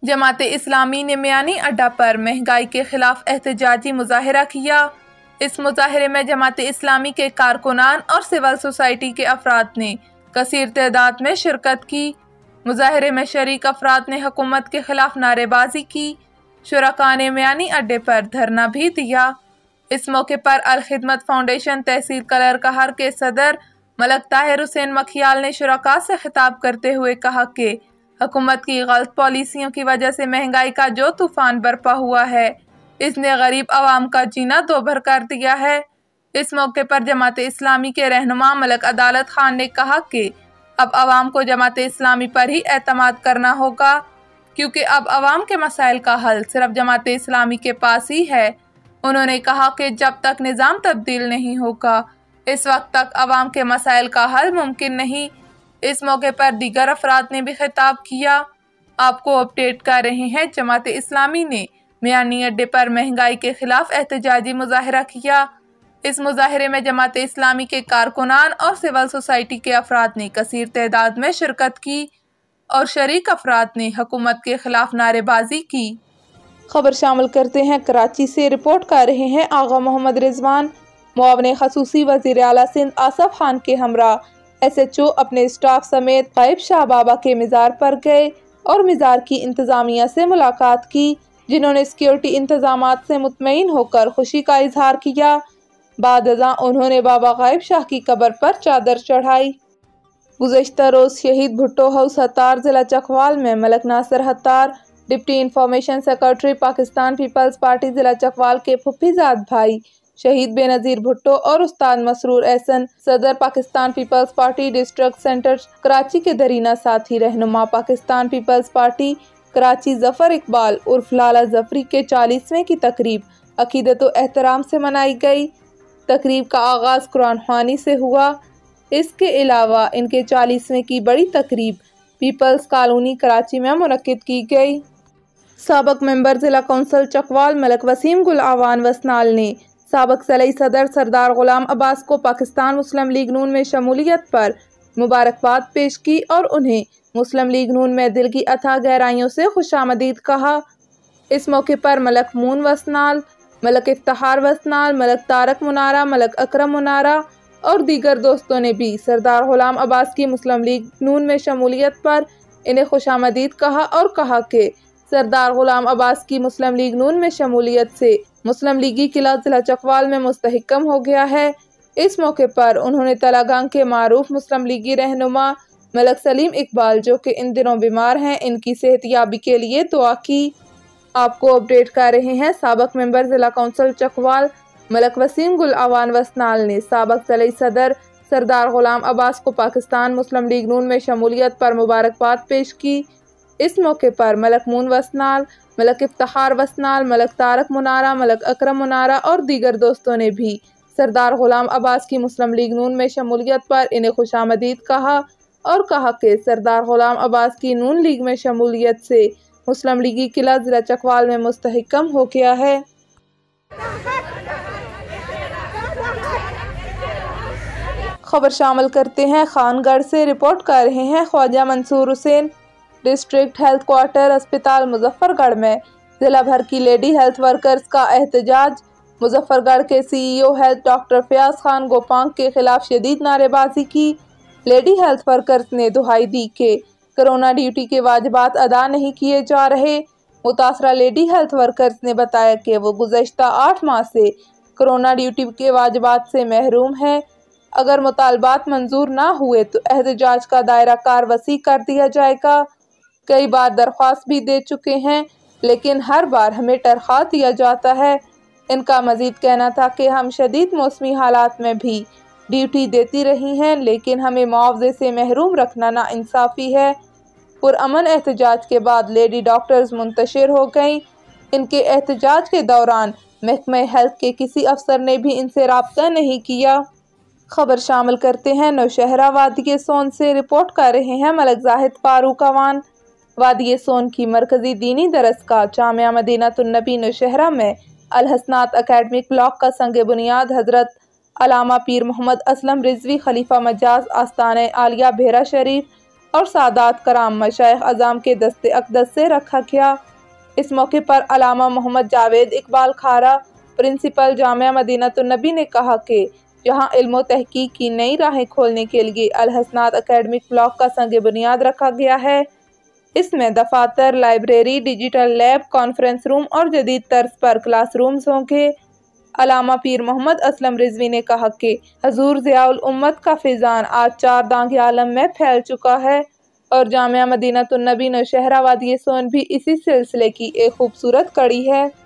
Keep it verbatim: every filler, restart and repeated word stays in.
जमात इस्लामी ने मियानी अड्डा पर महंगाई के खिलाफ एहतजाजी मुजाहिरा किया। इस मुजाहिरे में जमात इस्लामी के कारकुनान और सिविल सोसाइटी के अफराद ने कसीर तादाद में शिरकत की। मुजाहिरे में शरीक अफराद ने हुकूमत के खिलाफ नारेबाजी की। शुरका ने मियानी अड्डे पर धरना भी दिया। इस मौके पर अल खिदमत फाउंडेशन तहसील कलर कहर के सदर मलक ताहिर हुसैन मखियाल ने शुरका से खिताब करते हुए कहा कि हुकूमत की गलत पॉलिसियों की वजह से महंगाई का जो तूफान बरपा हुआ है, इसने गरीब आवाम का जीना दोभर कर दिया है। इस मौके पर जमात इस्लामी के रहनुमा मलक अदालत खान ने कहा कि अब आवाम को जमात इस्लामी पर ही एतमाद करना होगा, क्योंकि अब आवाम के मसाइल का हल सिर्फ जमात इस्लामी के पास ही है। उन्होंने कहा कि जब तक निज़ाम तब्दील नहीं होगा, इस वक्त तक आवाम के मसाइल का हल मुमकिन नहीं। इस मौके पर दीगर अफराद ने भी खिताब किया। आपको अपडेट कर रहे हैं, जमात इस्लामी ने मियानी अड्डे पर महंगाई के खिलाफ एहतजाजी मुजाहिरा किया। इस मुजाहिरे में जमात इस्लामी के कारकुनान और सिविल सोसाइटी के अफराद ने कसीर तादाद में शिरकत की और शरीक अफराद ने हुकूमत के खिलाफ नारेबाजी की। खबर शामिल करते हैं कराची से। रिपोर्ट कर रहे हैं आगा मोहम्मद रिजवान। मुआवने खसूसी वज़ीर आला सिंध आसफ खान के हमरा एस एच ओ अपने स्टाफ समेत गायब शाह बाबा के मज़ार पर गए और मज़ार की इंतज़ामिया से मुलाकात की, जिन्होंने सिक्योरिटी इंतजामात से मुतमईन होकर खुशी का इजहार किया। बाद अज़ां उन्होंने बाबा गायब शाह की कब्र पर चादर चढ़ाई। गुज़श्ता रोज़ शहीद भुट्टो हाउस हत्तार ज़िला चकवाल में Malak Nasir Hattar deputy information secretary Pakistan Peoples Party ज़िला चकवाल के फुफीजाद भाई शहीद बेनज़ीर भुट्टो और उस्ताद मसरूर एहसन सदर पाकिस्तान पीपल्स पार्टी डिस्ट्रिक्ट सेंटर कराची के दरीना साथी रहनुमा पाकिस्तान पीपल्स पार्टी कराची जफ़र इकबाल उर्फ लाला जफरी के चालीसवें की तकरीब अकीदत व एहतराम से मनाई गई। तकरीब का आगाज़ कुरान ख्वानी से हुआ। इसके अलावा इनके चालीसवें की बड़ी तकरीब पीपल्स कॉलोनी कराची में मुनक्किद की गई। साबक मेंबर ज़िला कौंसल चकवाल मलक वसीम गुल आवान वसनाल ने साबक सलई सदर सरदार गुलाम अब्बास को पाकिस्तान मुस्लिम लीग नून में शमूलियत पर मुबारकबाद पेश की और उन्हें मुस्लिम लीग नून में दिल की अथाह गहराइयों से खुशामदीद कहा। इस मौके पर मलक मून वसनाल, मलक इफ्तिखार वसनाल, मलक तारक मुनारा, मलक अकरम मुनारा और दीगर दोस्तों ने भी सरदार गुलाम अब्बास की मुस्लिम लीग नून में शमूलियत पर इन्हें खुशामदीद कहा और कहा कि सरदार गुलाम अब्बास की मुस्लिम लीग नून में शमूलियत से मुस्लिम लीगी किला ज़िला चकवाल में मुस्तहकम हो गया है। इस मौके पर उन्होंने तलागांग के मारूफ मुस्लिम लीगी रहनुमा मलक सलीम इकबाल, जो कि इन दिनों बीमार हैं, इनकी सेहतयाबी के लिए दुआ की। आपको अपडेट कर रहे हैं, साबक मेंबर ज़िला कौंसल चकवाल मलक वसीम गुल आवान वसनाल ने साबक सलई सदर सरदार गुलाम अब्बास को पाकिस्तान मुस्लिम लीग नून में शमूलियत पर मुबारकबाद पेश की। इस मौके पर मलक मून वसनाल, मलक इफ्तिखार वसनाल, मलक तारक मुनारा, मलक अकरम मुनारा और दीगर दोस्तों ने भी सरदार गुलाम अब्बास की मुस्लिम लीग नून में शमूलियत पर इन्हें खुशामदीद कहा और कहा कि सरदार गुलाम अब्बास की नून लीग में शमूलियत से मुस्लिम लीगी किला ज़िला चकवाल में मुस्तहकम हो गया है। खबर शामिल करते हैं खानगढ़ से। रिपोर्ट कर रहे हैं Khwaja Mansoor Hussain. District health quarter अस्पताल मुजफ्फरगढ़ में जिला भर की लेडी हेल्थ वर्कर्स का एहतजाज। मुजफ्फरगढ़ के CEO health doctor Fayyaz Khan Gopang के खिलाफ शदीद नारेबाजी की। लेडी हेल्थ वर्कर्स ने दुहाई दी कि कोरोना ड्यूटी के वाजिबात अदा नहीं किए जा रहे। मुतासरा लेडी हेल्थ वर्कर्स ने बताया कि वो गुज़श्ता आठ माह से कोरोना ड्यूटी के वाजिबात से महरूम है। अगर मुतालबात मंजूर ना हुए तो एहतजाज का दायरा कार वसी कर दिया जाएगा। कई बार दरख्वास्त भी दे चुके हैं, लेकिन हर बार हमें तरखा दिया जाता है। इनका मजीद कहना था कि हम शदीद मौसमी हालात में भी ड्यूटी देती रही हैं, लेकिन हमें मुआवजे से महरूम रखना नाइंसाफ़ी है। पुरअमन एहतजाज के बाद लेडी डॉक्टर्स मुंतशिर हो गईं। इनके एहतजाज के दौरान महकमे हेल्थ के किसी अफसर ने भी इनसे राब्ता नहीं किया। खबर शामिल करते हैं नौशहरा वादिये सोन से। रिपोर्ट कर रहे हैं मलक जाहिद फारूक अवान। वादिये सोन की मरकजी दीनी दरसगाह जामिया मदीनतुन्नबी नौशहरा में अल हसनात अकेडमिक ब्लॉक का संग बुनियाद हजरत अलामा पीर मोहम्मद असलम रिजवी खलीफा मजाज आस्ताने आलिया भेरा शरीफ और सादात कराम मशाइख अज़ाम के दस्ते अक़दस से रखा गया। इस मौके पर अलामा मोहम्मद जावेद इकबाल खारा, प्रिंसिपल जामिया मदीनतुन्नबी ने कहा कि जहाँ इल्म व तहकीक की नई राहें खोलने के लिए अल हसनात एकेडमिक ब्लॉक का संग बुनियाद रखा गया है। इसमें दफातर, library, digital lab, conference room और जदीद तर्ज पर क्लासरूम्स होंगे। अलामा पीर मोहम्मद असलम रिजवी ने कहा कि हजूर ज़ियाउल उम्मत का फैज़ान आज चार दांग आलम में फैल चुका है और जामिया मदीनतुन्नबी नौशहरा वादी सोन भी इसी सिलसिले की एक खूबसूरत कड़ी है।